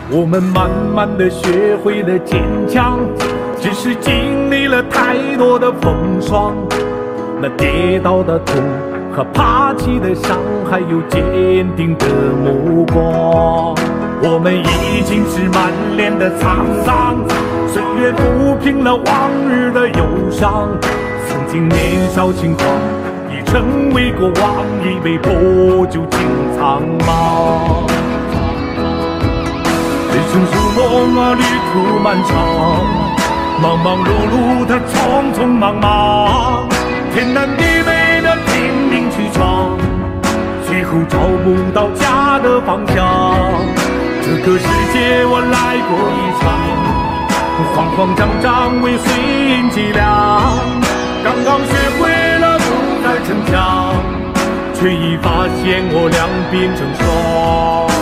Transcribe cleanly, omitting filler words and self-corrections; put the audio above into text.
我们慢慢的学会了坚强，只是经历了太多的风霜。那跌倒的痛和爬起的伤，还有坚定的目光。我们已经是满脸的沧桑，岁月抚平了往日的忧伤。曾经年少轻狂，已成为过往，已被破旧情苍茫。人生如梦啊，旅途漫长，忙忙碌碌的匆匆忙忙，天南地北的拼命去闯，最后找不到家的方向。这个世界我来过一场，慌慌张张为碎银几两，刚刚学会了不再逞强，却已发现我两鬓成霜。